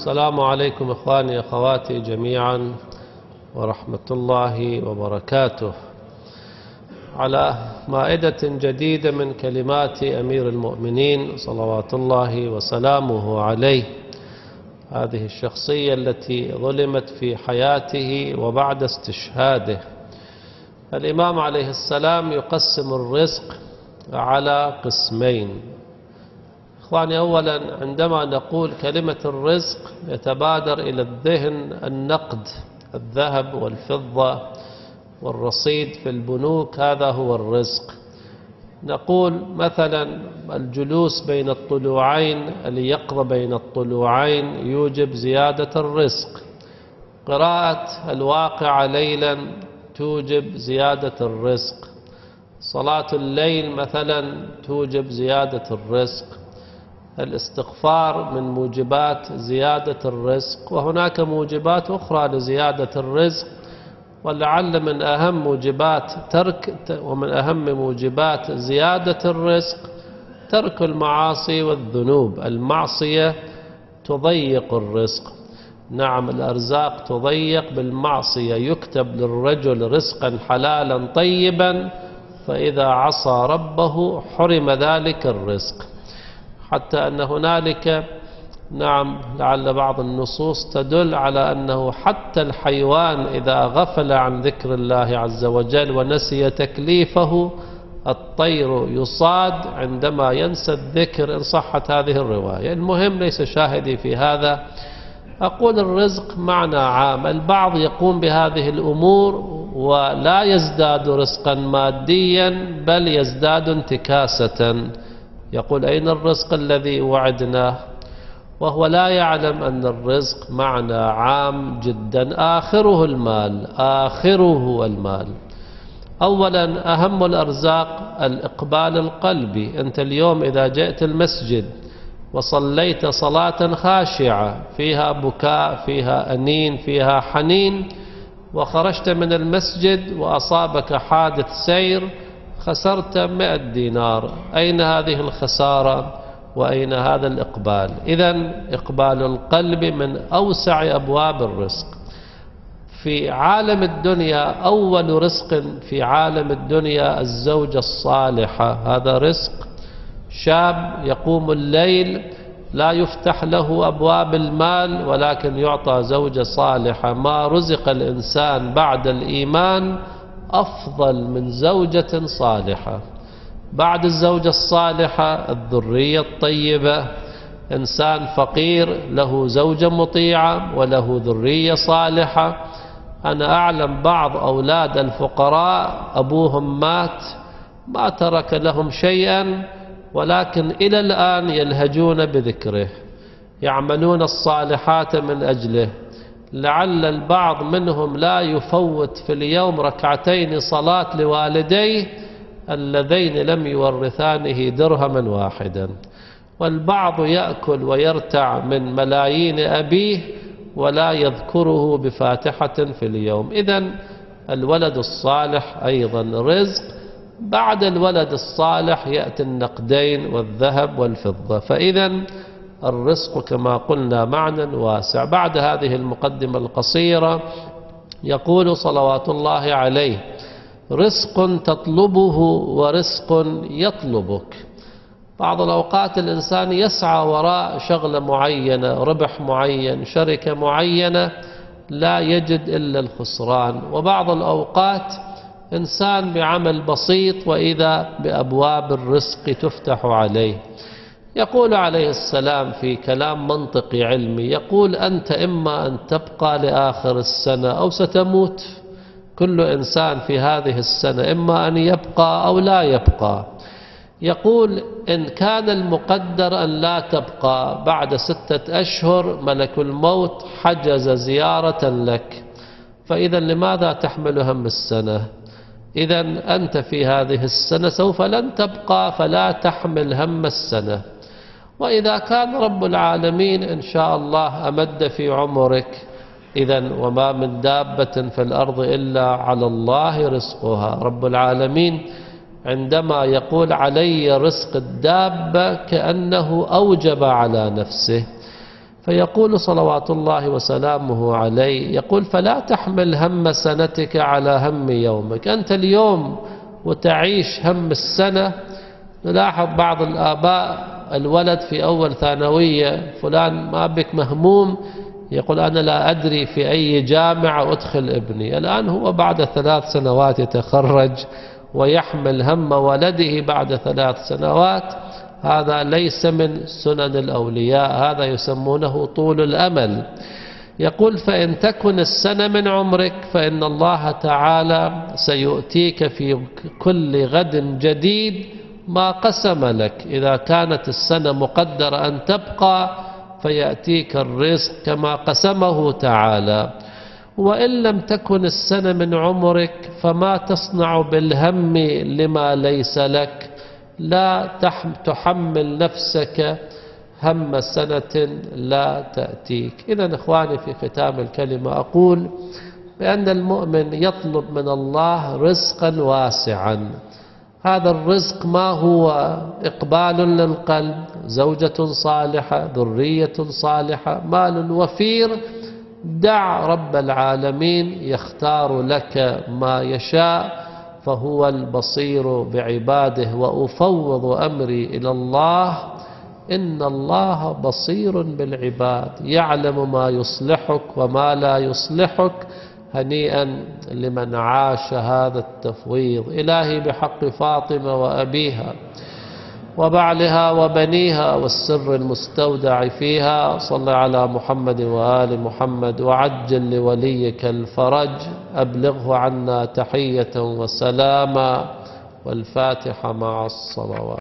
السلام عليكم إخواني أخواتي جميعا ورحمة الله وبركاته. على مائدة جديدة من كلمات أمير المؤمنين صلوات الله وسلامه عليه، هذه الشخصية التي ظلمت في حياته وبعد استشهاده. الإمام عليه السلام يقسم الرزق على قسمين. إخواني، أولا عندما نقول كلمة الرزق يتبادر إلى الذهن النقد، الذهب والفضة والرصيد في البنوك، هذا هو الرزق. نقول مثلا الجلوس بين الطلوعين، اليقظة بين الطلوعين يوجب زيادة الرزق، قراءة الواقعة ليلا توجب زيادة الرزق، صلاة الليل مثلا توجب زيادة الرزق، الاستغفار من موجبات زيادة الرزق، وهناك موجبات أخرى لزيادة الرزق، ولعل من أهم موجبات ومن أهم موجبات زيادة الرزق ترك المعاصي والذنوب. المعصية تضيق الرزق، نعم الأرزاق تضيق بالمعصية، يكتب للرجل رزقا حلالا طيبا فإذا عصى ربه حرم ذلك الرزق، حتى أن هنالك نعم لعل بعض النصوص تدل على أنه حتى الحيوان إذا غفل عن ذكر الله عز وجل ونسي تكليفه الطير يصاد عندما ينسى الذكر، إن صحت هذه الرواية. المهم ليس شاهدي في هذا، أقول الرزق معنى عام. البعض يقوم بهذه الأمور ولا يزداد رزقا ماديا بل يزداد انتكاسة، يقول أين الرزق الذي وعدناه، وهو لا يعلم أن الرزق معنى عام جدا، آخره المال، آخره المال. أولا أهم الأرزاق الإقبال القلبي. أنت اليوم إذا جئت المسجد وصليت صلاة خاشعة فيها بكاء فيها أنين فيها حنين، وخرجت من المسجد وأصابك حادث سير خسرت 100 دينار، أين هذه الخسارة وأين هذا الإقبال؟ إذن إقبال القلب من أوسع أبواب الرزق. في عالم الدنيا أول رزق في عالم الدنيا الزوجة الصالحة، هذا رزق. شاب يقوم الليل لا يفتح له أبواب المال ولكن يعطى زوجة صالحة. ما رزق الإنسان بعد الإيمان أفضل من زوجة صالحة. بعد الزوجة الصالحة الذرية الطيبة. إنسان فقير له زوجة مطيعة وله ذرية صالحة. أنا أعلم بعض أولاد الفقراء أبوهم مات ما ترك لهم شيئا، ولكن إلى الآن يلهجون بذكره، يعملون الصالحات من أجله. لعل البعض منهم لا يفوت في اليوم ركعتين صلاة لوالديه اللذين لم يورثانه درهما واحدا، والبعض يأكل ويرتع من ملايين أبيه ولا يذكره بفاتحة في اليوم. إذن الولد الصالح أيضا رزق. بعد الولد الصالح يأتي النقدين والذهب والفضة. فإذن الرزق كما قلنا معنى واسع. بعد هذه المقدمة القصيرة يقول صلوات الله عليه: رزق تطلبه ورزق يطلبك. بعض الأوقات الإنسان يسعى وراء شغلة معينة، ربح معين، شركة معينة، لا يجد إلا الخسران. وبعض الأوقات إنسان بعمل بسيط وإذا بأبواب الرزق تفتح عليه. يقول عليه السلام في كلام منطقي علمي، يقول: أنت إما أن تبقى لآخر السنة أو ستموت. كل إنسان في هذه السنة إما أن يبقى أو لا يبقى. يقول: إن كان المقدر أن لا تبقى بعد 6 أشهر ملك الموت حجز زيارة لك، فإذا لماذا تحمل هم السنة؟ إذن أنت في هذه السنة سوف لن تبقى، فلا تحمل هم السنة. وإذا كان رب العالمين إن شاء الله أمد في عمرك، إذن وما من دابة في الأرض إلا على الله رزقها. رب العالمين عندما يقول علي رزق الدابة كأنه أوجب على نفسه. فيقول صلوات الله وسلامه عليه، يقول: فلا تحمل هم سنتك على هم يومك. أنت اليوم وتعيش هم السنة. نلاحظ بعض الآباء الولد في أول ثانوية، فلان ما بك مهموم، يقول: أنا لا أدري في أي جامعة أدخل ابني. الآن هو بعد 3 سنوات يتخرج ويحمل هم ولده بعد 3 سنوات. هذا ليس من سنن الأولياء، هذا يسمونه طول الأمل. يقول: فإن تكن السنة من عمرك فإن الله تعالى سيؤتيك في كل غد جديد ما قسم لك. إذا كانت السنة مقدرة أن تبقى فيأتيك الرزق كما قسمه تعالى. وإن لم تكن السنة من عمرك فما تصنع بالهم لما ليس لك. لا تحمل نفسك هم سنة لا تأتيك. إذن إخواني، في ختام الكلمة أقول بأن المؤمن يطلب من الله رزقا واسعا. هذا الرزق ما هو إقبال للقلب، زوجة صالحة، ذرية صالحة، مال وفير. دع رب العالمين يختار لك ما يشاء، فهو البصير بعباده. وأفوض أمري إلى الله، إن الله بصير بالعباد، يعلم ما يصلحك وما لا يصلحك. هنيئا لمن عاش هذا التفويض. إلهي بحق فاطمة وأبيها وبعلها وبنيها والسر المستودع فيها، صل على محمد وآل محمد، وعجل لوليك الفرج، أبلغه عنا تحية وسلاما، والفاتحة مع الصلوات.